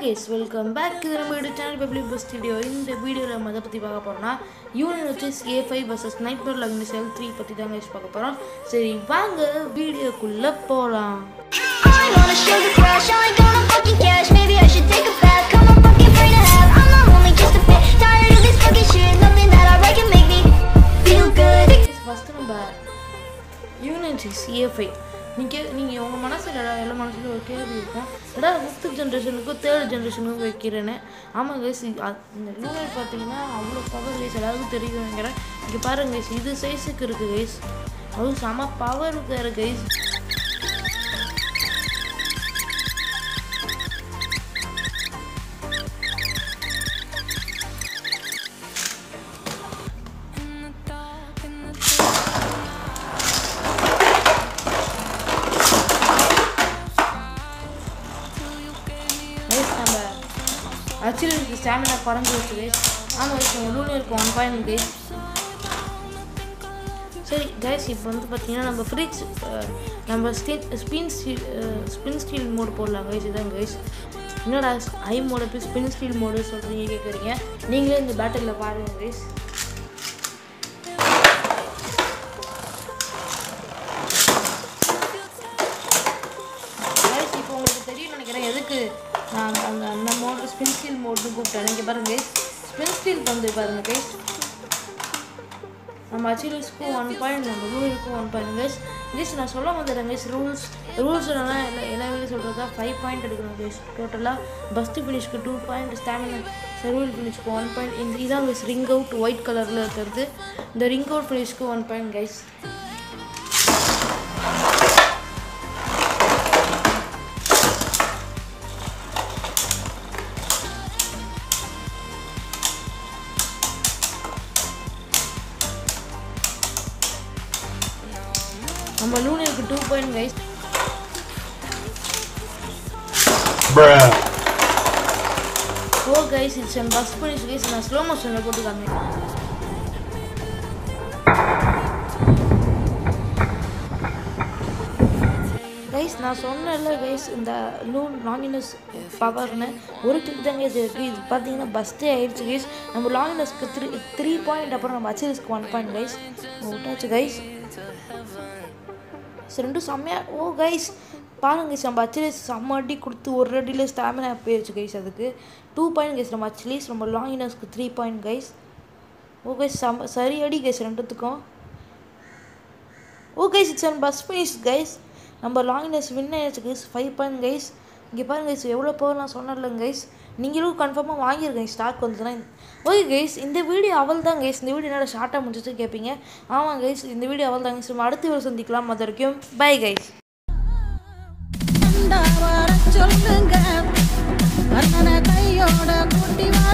guys, welcome back to the channel Public Bus Studio. In the video நம்ம எதை பத்தி பார்க்க போறோம்னா UNHS A5 vs Nightmare Lagoon L3 பத்தி தான் guys பார்க்க போறோம். சரி வாங்க வீடியோக்குள்ள போலாம். First நம்ம UNHS A5 நீங்கள் உங்கள் மனசில் எல்லா மனசிலும் ஒரு கேள்வி இருக்கும். ஏதாவது 5th ஜென்ரேஷனுக்கும் 3rd ஜென்ரேஷனுக்கும் வைக்கிறேன்னு. ஆமாம் கைஸ், இந்த லூனர் பார்த்தீங்கன்னா அவ்வளோ பவர் கைஸ் எல்லாருக்கும் தெரியுங்கிறேன். இங்கே பாருங்க கைஸ், இது சைஸுக்கு இருக்குது கைஸ், அதுவும் செம பவர் இருக்கிற guys. Actually, the stamina is guys. I'm going to go 1 point guys. So guys, if you want to fridge, spin steel mode guys. Guys, high mode spin steel mode so you in the battle guys. Guys, if you அந்த mode spin steel மோட்னு கூப்பிட்டேன். இங்கே பாருங்க spin steel வந்து பாருங்க guys, நம்ம அச்சிலிஸ்க்கு 1 point, நம்ம ரூலுக்கு 1 பாயிண்ட் கைஸ். கைஸ் நான் சொல்ல வந்துடுறேன் கைஸ், ரூல்ஸ் எல்லா வீடியோ சொல்கிறதா 5 பாயிண்ட் எடுக்கணும் கைஸ். டோட்டலாக பஸ்ட் ஃபினிஷ்க்கு 2 பாயிண்ட், ஸ்டாமினா சர்வல் ஃபினிஷ்க்கு 1 பாயிண்ட். இதான் கைஸ் ரிங் அவுட் ஒயிட் கலரில் இருக்கிறது. இந்த ரிங் அவுட் ஃபினிஷ்க்கு 1 பாயிண்ட் கைஸ். நம்ம லூனருக்கு 2 point guys. Oh guys, it's an bus finish guys. நான் ஸ்லோ மோஷன்ல போட்டு காமிக்கிறேன். கைஸ் நான் சொன்னேன்ல கைஸ், இந்த லாங்கினஸ் பவர்னு ஒரு கிளிக் தான் கைஸ் இருக்குது. இது பார்த்தீங்கன்னா பஸ்ட்டே ஆயிடுச்சு கைஸ். நம்ம லாங்கினஸ்க்கு 3 பாயிண்ட், அப்புறம் நம்ம அச்சிலிஸ்க்கு 1 பாயிண்ட் கைஸ். விட்டாச்சு கைஸ், ரெண்டும் செம்மையாக. ஓ கைஸ் பாருங்க கைஸ், நம்ம அச்சிலிஸ் செம்ம அடி கொடுத்து ஒரு அடியில் ஸ்டாமினா போயிடுச்சு கைஸ். அதுக்கு 2 பாயிண்ட் கைஸ் நம்ம அச்சிலிஸ். நம்ம லாங்கினஸ்க்கு 3 பாயிண்ட் கைஸ். ஓ கைஸ் சரி அடி கைஸ் ரெண்டுத்துக்கும். Oh guys it's an bus finish guys. நம்ம லாங்கினஸ் வின் ஆயிடுச்சு கைஸ், 5 பாயிண்ட் கைஸ். இங்கே பாருங்க கைஸ் எவ்வளோ பவர் நான் சொன்னேன்லங்க கைஸ். நீங்களும் கன்ஃபார்மாக வாங்கியிருக்கேன் ஸ்டாக் வந்துச்சுன்னா. ஓகே கைஸ், இந்த வீடியோ அவள் தான் கைஸ். இந்த வீடியோ என்னோட ஷார்ட்டாக முடிச்சுட்டு கேட்பீங்க. ஆமாம் கைஸ், இந்த வீடியோ அவள் தான் கைஸ். நம்ம அடுத்த வீடியோ சந்திக்கலாம். அது வரைக்கும் பை கைஸ். சொல்லுங்க